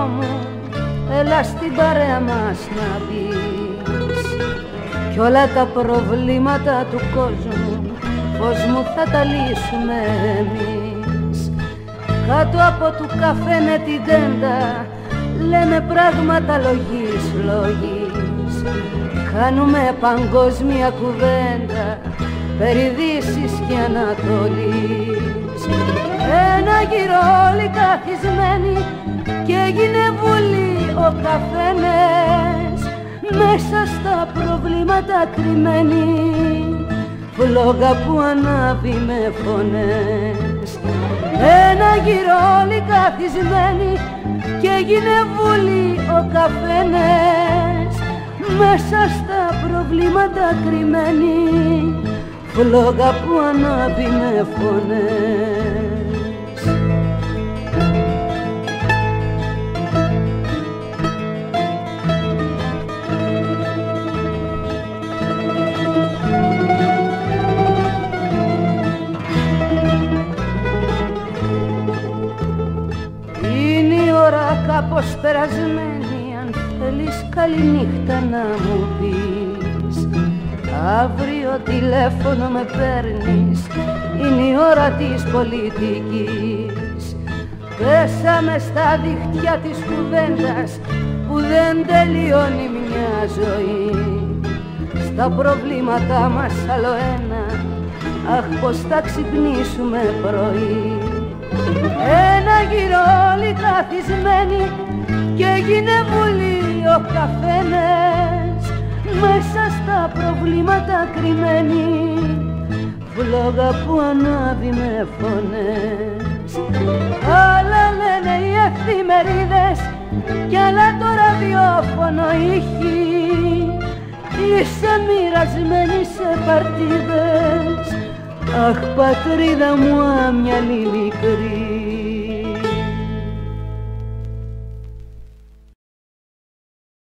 μου, έλα στην παρέα μας να μπεις. Κι όλα τα προβλήματα του κόσμου, πώς μου θα τα λύσουμε εμείς. Κάτω από του καφένε την τέντα, λέμε πράγματα λογής, λογής. Κάνουμε παγκόσμια κουβέντα περί Δύσης και Ανατολής. Ένα γύρο όλοι καθισμένοι και έγινε βουλή ο καφένες, μέσα στα προβλήματα κρυμμένοι, φλόγα που ανάβει με φωνές. Ένα γύρο όλοι καθισμένοι και έγινε βουλή ο καφένες, μέσα στα προβλήματα κρυμμένοι, φλόγα που ανάβει με φωνές. Είναι η ώρα κάπως περασμένη, αν θέλεις καληνύχτα να μου πεις. Αύριο τηλέφωνο με παίρνεις, είναι η ώρα της πολιτικής. Πέσαμε στα δίχτυα της κουβέντας που δεν τελειώνει μια ζωή. Στα προβλήματά μας άλλο ένα, αχ πως θα ξυπνήσουμε πρωί. Ένα γύρο όλοι καθισμένοι και έγινε βουλή ο καφένες, μέσα στα προβλήματα κρυμμένοι, φλόγα που ανάβει με φωνές. Άλλα λένε οι εφημερίδες κι άλλα το ραδιόφωνο ήχη. Είσαι μοιρασμένη σε παρτίδες, αχ πατρίδα μου άμυαλη μικρή.